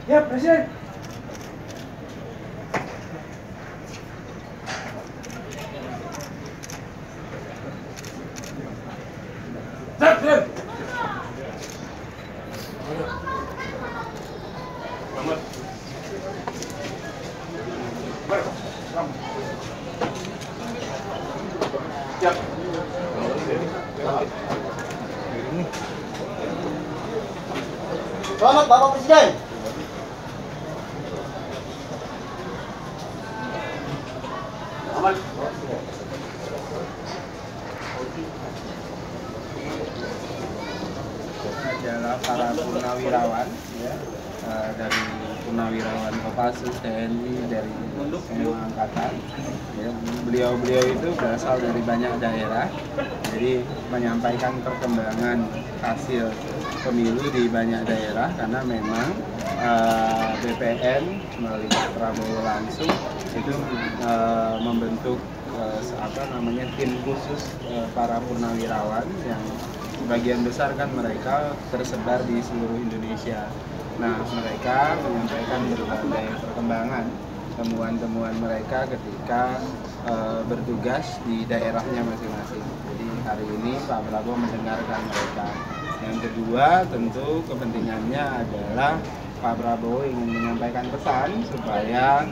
Ya, Presiden. Siap, siap. Selamat. Siap. Selamat Bapak Presiden. Aman. Adalah para purnawirawan ya, dari purnawirawan Kopassus, TNI, dari semua angkatan ya. Beliau-beliau itu berasal dari banyak daerah, jadi menyampaikan perkembangan hasil pemilu di banyak daerah karena memang BPN melalui Pak Prabowo langsung itu membentuk tim khusus para purnawirawan yang sebagian besar kan mereka tersebar di seluruh Indonesia. Nah, mereka menyampaikan berbagai perkembangan, temuan-temuan mereka ketika bertugas di daerahnya masing-masing. Jadi hari ini Pak Prabowo mendengarkan mereka. Yang kedua, tentu kepentingannya adalah Pak Prabowo ingin menyampaikan pesan supaya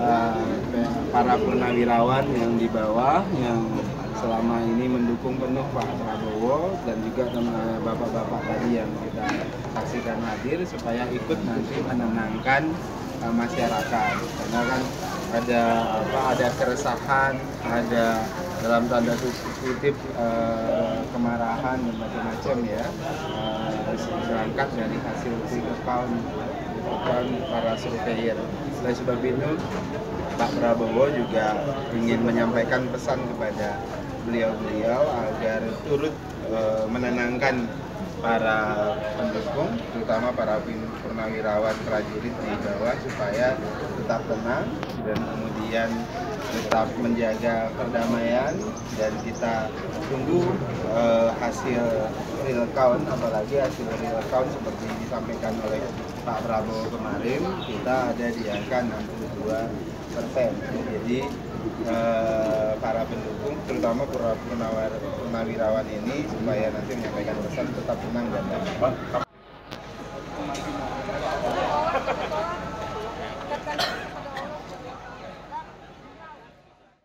para purnawirawan yang di bawah yang selama ini mendukung penuh Pak Prabowo dan juga bapak-bapak tadi yang kita saksikan hadir supaya ikut nanti menenangkan masyarakat, karena kan ada keresahan, ada dalam tanda kutip kemarahan dan macam-macam ya, berangkat dari hasil quick count para surveyor. Oleh sebab itu Pak Prabowo juga ingin menyampaikan pesan kepada beliau-beliau agar turut menenangkan para pendukung, terutama para purnawirawan prajurit di bawah supaya tetap tenang dan kemudian tetap menjaga perdamaian, dan kita tunggu hasil real count, apalagi hasil real count seperti disampaikan oleh Pak Prabowo kemarin, kita ada di angka 62%. Jadi para pendukung, terutama purnawirawan ini supaya nanti menyampaikan pesan tetap tenang dan damai.